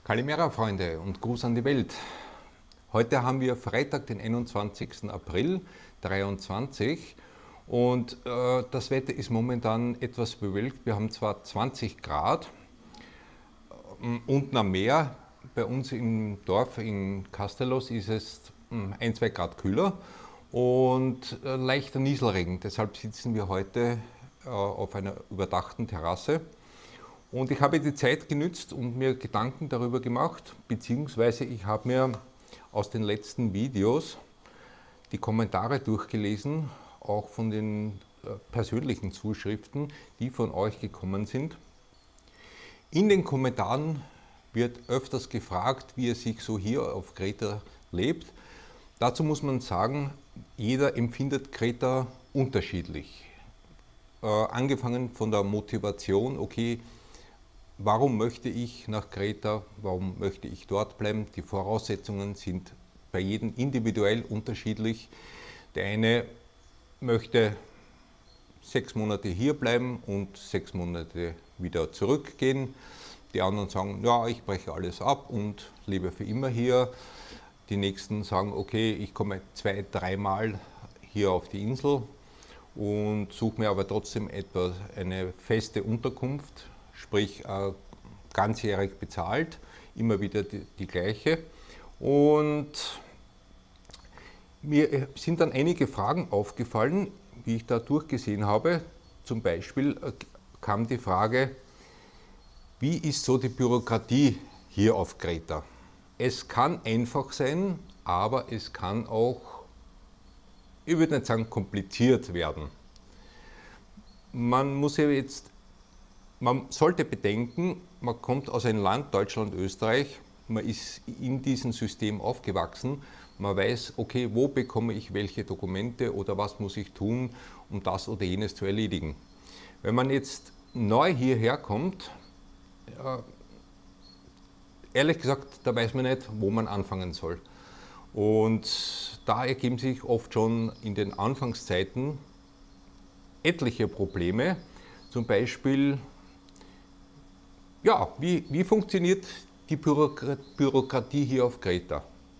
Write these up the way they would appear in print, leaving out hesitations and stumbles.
Kalimera, Freunde, und Gruß an die Welt. Heute haben wir Freitag, den 21. April 2023 und das Wetter ist momentan etwas bewölkt. Wir haben zwar 20 Grad, unten am Meer, bei uns im Dorf in Castellos ist es 1-2 Grad kühler und leichter Nieselregen. Deshalb sitzen wir heute auf einer überdachten Terrasse. Und ich habe die Zeit genützt und mir Gedanken darüber gemacht, beziehungsweise ich habe mir aus den letzten Videos die Kommentare durchgelesen, auch von den persönlichen Zuschriften, die von euch gekommen sind. In den Kommentaren wird öfters gefragt, wie es sich so hier auf Kreta lebt. Dazu muss man sagen, jeder empfindet Kreta unterschiedlich. Angefangen von der Motivation, okay, warum möchte ich nach Kreta, warum möchte ich dort bleiben? Die Voraussetzungen sind bei jedem individuell unterschiedlich. Der eine möchte 6 Monate hier bleiben und 6 Monate wieder zurückgehen. Die anderen sagen, ja, ich breche alles ab und lebe für immer hier. Die nächsten sagen, okay, ich komme 2-3 Mal hier auf die Insel und suche mir aber trotzdem eine feste Unterkunft. Sprich ganzjährig bezahlt, immer wieder die gleiche. Und mir sind dann einige Fragen aufgefallen, wie ich da durchgesehen habe. Zum Beispiel kam die Frage, wie ist so die Bürokratie hier auf Kreta? Es kann einfach sein, aber es kann auch, ich würde nicht sagen kompliziert werden. Man sollte bedenken, man kommt aus einem Land, Deutschland, Österreich, man ist in diesem System aufgewachsen, man weiß, okay, wo bekomme ich welche Dokumente oder was muss ich tun, um das oder jenes zu erledigen. Wenn man jetzt neu hierher kommt, ehrlich gesagt, da weiß man nicht, wo man anfangen soll. Und da ergeben sich oft schon in den Anfangszeiten etliche Probleme, zum Beispiel, ja, wie funktioniert die Bürokratie hier auf Kreta?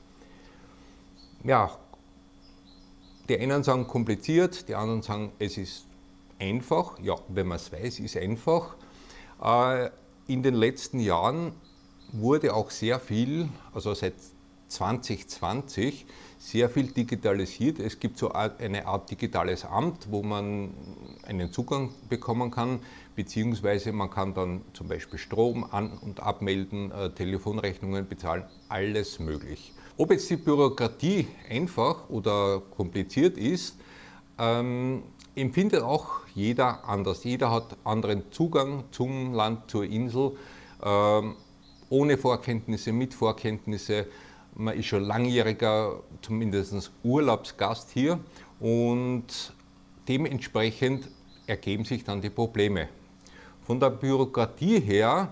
Ja, die einen sagen kompliziert, die anderen sagen, es ist einfach. Ja, wenn man es weiß, ist es einfach. In den letzten Jahren wurde auch sehr viel, also seit 2020, sehr viel digitalisiert. Es gibt so eine Art digitales Amt, wo man einen Zugang bekommen kann, beziehungsweise man kann dann zum Beispiel Strom an- und abmelden, Telefonrechnungen bezahlen, alles möglich. Ob jetzt die Bürokratie einfach oder kompliziert ist, empfindet auch jeder anders. Jeder hat anderen Zugang zum Land, zur Insel, ohne Vorkenntnisse, mit Vorkenntnisse. Man ist schon langjähriger, zumindest Urlaubsgast hier und dementsprechend ergeben sich dann die Probleme. Von der Bürokratie her,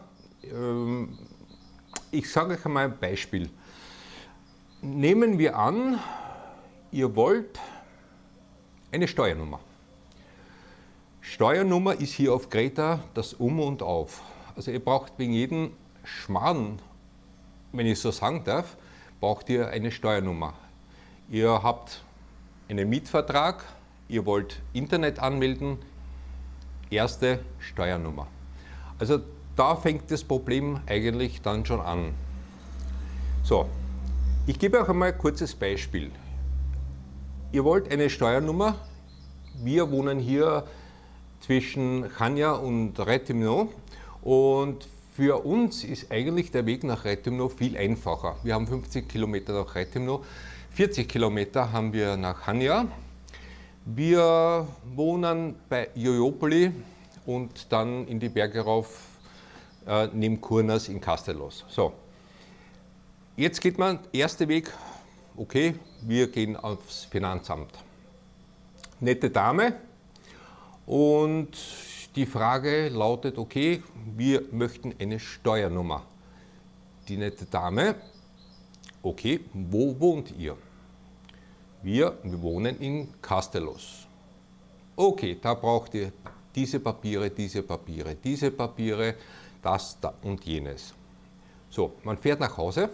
ich sage euch einmal ein Beispiel. Nehmen wir an, ihr wollt eine Steuernummer. Steuernummer ist hier auf Kreta das Um und Auf. Also ihr braucht wegen jedem Schmarrn, wenn ich so sagen darf, braucht ihr eine Steuernummer. Ihr habt einen Mietvertrag, ihr wollt Internet anmelden, erste Steuernummer. Also da fängt das Problem eigentlich dann schon an. So, ich gebe euch einmal ein kurzes Beispiel. Ihr wollt eine Steuernummer, wir wohnen hier zwischen Chania und Rethymno und für uns ist eigentlich der Weg nach Rethymno viel einfacher. Wir haben 50 Kilometer nach Rethymno, 40 Kilometer haben wir nach Chania. Wir wohnen bei Jojopoly und dann in die Berge rauf neben Kurnas in Castellos. So, jetzt geht man, erster Weg, okay, wir gehen aufs Finanzamt. Nette Dame und die Frage lautet, okay, wir möchten eine Steuernummer. Die nette Dame, okay, wo wohnt ihr? Wir wohnen in Castellos. Okay, da braucht ihr diese Papiere, diese Papiere, diese Papiere, das, da und jenes. So, man fährt nach Hause,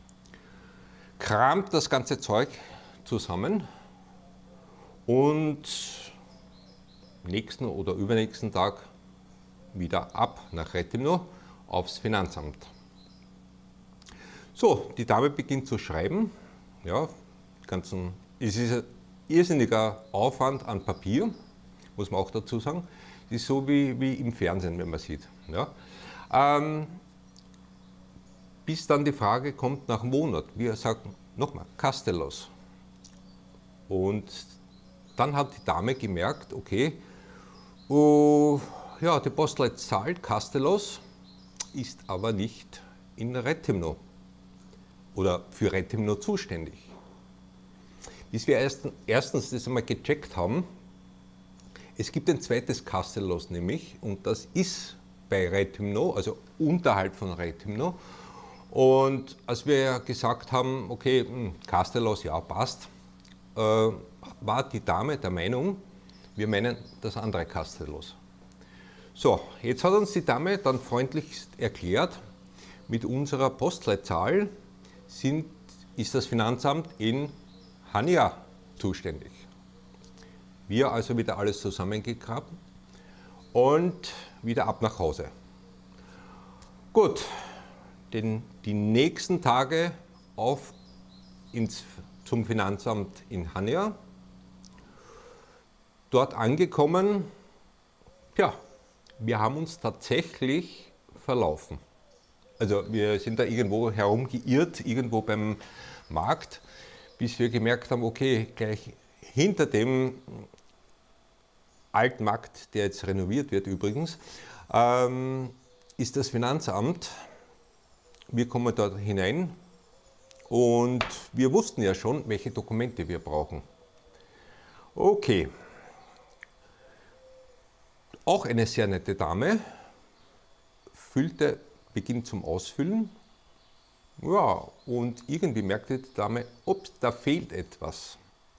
kramt das ganze Zeug zusammen und nächsten oder übernächsten Tag wieder ab nach Retimno aufs Finanzamt. So, die Dame beginnt zu schreiben. Ja, es ist ein irrsinniger Aufwand an Papier, muss man auch dazu sagen. Das ist so wie im Fernsehen, wenn man sieht. Ja. Bis dann die Frage kommt nach einem Monat. Wir sagen nochmal Castellos. Und dann hat die Dame gemerkt, okay, ja, die Postleitzahl Castellos ist aber nicht in Retimno oder für Retimno zuständig. Bis wir erstens das einmal gecheckt haben, es gibt ein zweites Castellos nämlich und das ist bei Retimno, also unterhalb von Retimno. Und als wir gesagt haben, okay, Castellos, ja, passt, war die Dame der Meinung, wir meinen das andere Castellos. So, jetzt hat uns die Dame dann freundlichst erklärt, mit unserer Postleitzahl ist das Finanzamt in Hanja zuständig. Wir also wieder alles zusammengegraben und wieder ab nach Hause. Gut, denn die nächsten Tage zum Finanzamt in Hanja. Dort angekommen, ja, wir haben uns tatsächlich verlaufen. Also wir sind da irgendwo herumgeirrt, irgendwo beim Markt, bis wir gemerkt haben, okay, gleich hinter dem alten Markt, der jetzt renoviert wird übrigens, ist das Finanzamt. Wir kommen dort hinein und wir wussten ja schon, welche Dokumente wir brauchen. Okay. Auch eine sehr nette Dame, beginnt zum Ausfüllen. Ja, und irgendwie merkte die Dame, ups, da fehlt etwas.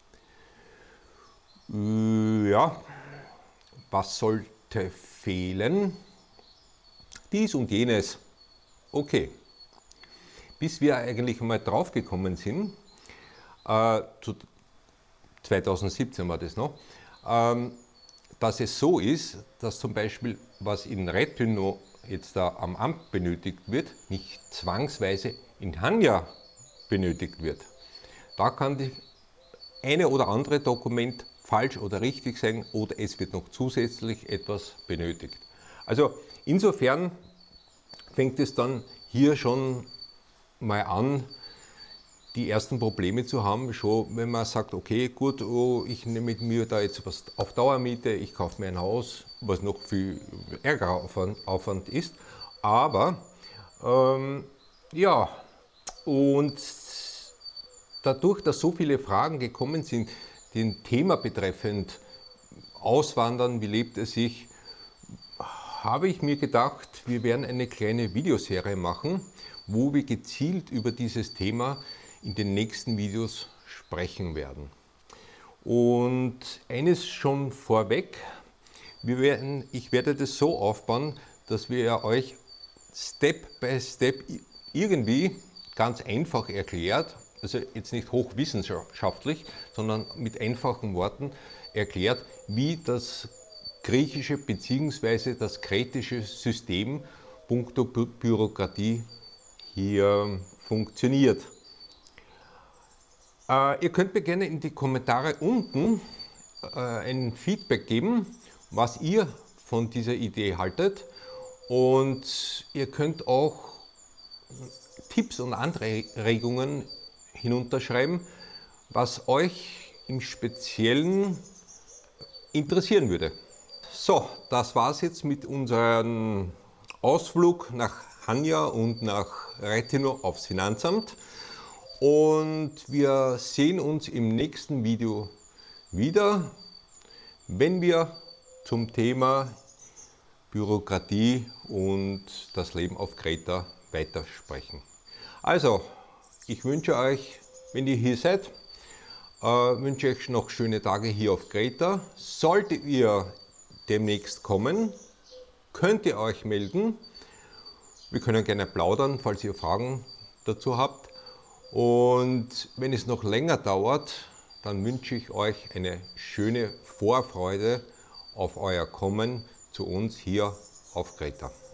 Ja, was sollte fehlen? Dies und jenes. Okay. Bis wir eigentlich mal drauf gekommen sind, 2017 war das noch, dass es so ist, dass zum Beispiel, was in Retimno jetzt da am Amt benötigt wird, nicht zwangsweise in Hanja benötigt wird. Da kann das eine oder andere Dokument falsch oder richtig sein oder es wird noch zusätzlich etwas benötigt. Also insofern fängt es dann hier schon mal an, die ersten Probleme zu haben, schon wenn man sagt, okay, gut, ich nehme mit mir da jetzt was auf Dauermiete, ich kaufe mir ein Haus, was noch viel ärgerer Aufwand ist. Aber ja, und dadurch, dass so viele Fragen gekommen sind, den Thema betreffend Auswandern, wie lebt es sich, habe ich mir gedacht, wir werden eine kleine Videoserie machen, wo wir gezielt über dieses Thema in den nächsten Videos sprechen werden. Und eines schon vorweg, ich werde das so aufbauen, dass wir euch Step by Step irgendwie ganz einfach erklärt, also jetzt nicht hochwissenschaftlich, sondern mit einfachen Worten erklärt, wie das griechische bzw. das kretische System puncto Bürokratie hier funktioniert. Ihr könnt mir gerne in die Kommentare unten ein Feedback geben, was ihr von dieser Idee haltet. Und ihr könnt auch Tipps und Anregungen hinunterschreiben, was euch im Speziellen interessieren würde. So, das war es jetzt mit unserem Ausflug nach Hanja und nach Retimno aufs Finanzamt. Und wir sehen uns im nächsten Video wieder, wenn wir zum Thema Bürokratie und das Leben auf Kreta weitersprechen. Also, ich wünsche euch, wenn ihr hier seid, wünsche ich euch noch schöne Tage hier auf Kreta. Solltet ihr demnächst kommen, könnt ihr euch melden. Wir können gerne plaudern, falls ihr Fragen dazu habt. Und wenn es noch länger dauert, dann wünsche ich euch eine schöne Vorfreude auf euer Kommen zu uns hier auf Kreta.